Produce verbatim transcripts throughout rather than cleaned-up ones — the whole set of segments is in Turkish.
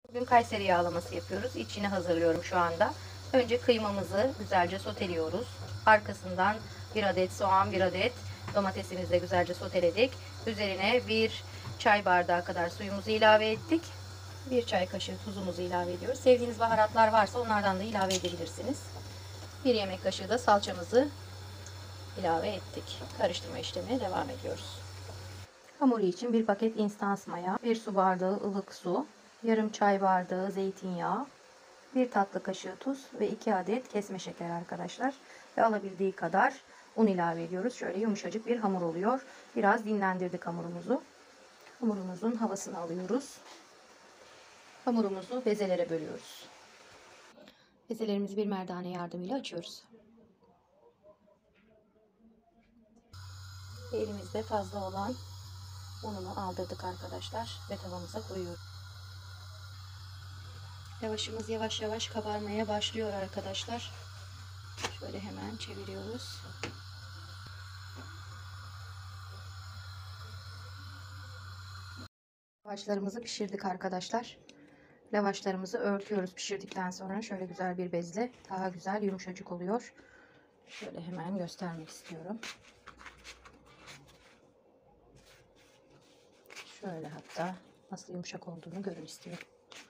Bugün Kayseri yağlaması yapıyoruz. İçini hazırlıyorum şu anda. Önce kıymamızı güzelce soteliyoruz. Arkasından bir adet soğan, bir adet domatesimizi de güzelce soteledik. Üzerine bir çay bardağı kadar suyumuzu ilave ettik. Bir çay kaşığı tuzumuzu ilave ediyoruz. Sevdiğiniz baharatlar varsa onlardan da ilave edebilirsiniz. Bir yemek kaşığı da salçamızı ilave ettik. Karıştırma işlemine devam ediyoruz. Hamuru için bir paket instans maya, bir su bardağı ılık su, yarım çay bardağı zeytinyağı, bir tatlı kaşığı tuz ve iki adet kesme şeker arkadaşlar. Ve alabildiği kadar un ilave ediyoruz. Şöyle yumuşacık bir hamur oluyor. Biraz dinlendirdik hamurumuzu. Hamurumuzun havasını alıyoruz. Hamurumuzu bezelere bölüyoruz. Bezelerimizi bir merdane yardımıyla açıyoruz. Elimizde fazla olan ununu aldırdık arkadaşlar ve tavamıza koyuyoruz. Lavaşımız yavaş yavaş kabarmaya başlıyor arkadaşlar. Şöyle hemen çeviriyoruz. Lavaşlarımızı pişirdik arkadaşlar. Lavaşlarımızı örtüyoruz pişirdikten sonra. Şöyle güzel bir bezle daha güzel yumuşacık oluyor. Şöyle hemen göstermek istiyorum. Şöyle hatta nasıl yumuşak olduğunu görün istiyorum.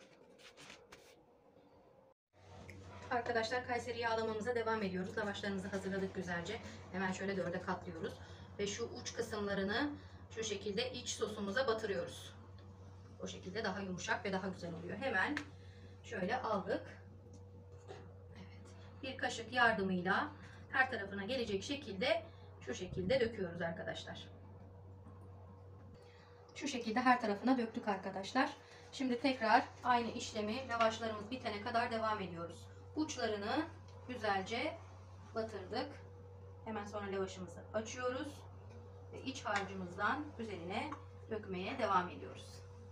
Arkadaşlar Kayseri yağlamamıza devam ediyoruz. Lavaşlarımızı hazırladık güzelce. Hemen şöyle dörde katlıyoruz. Ve şu uç kısımlarını şu şekilde iç sosumuza batırıyoruz. O şekilde daha yumuşak ve daha güzel oluyor. Hemen şöyle aldık. Evet. Bir kaşık yardımıyla her tarafına gelecek şekilde şu şekilde döküyoruz arkadaşlar. Şu şekilde her tarafına döktük arkadaşlar. Şimdi tekrar aynı işlemi lavaşlarımız bitene kadar devam ediyoruz. Uçlarını güzelce batırdık. Hemen sonra lavaşımızı açıyoruz ve iç harcımızdan üzerine dökmeye devam ediyoruz.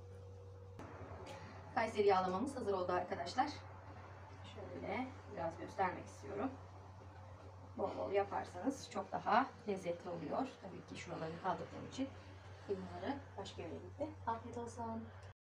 Kayseri yağlamamız hazır oldu arkadaşlar. Şöyle biraz göstermek istiyorum. Bol bol yaparsanız çok daha lezzetli oluyor. Tabii ki şuraları kaldırdığım için kıymaları başka yere gitti. Afiyet olsun.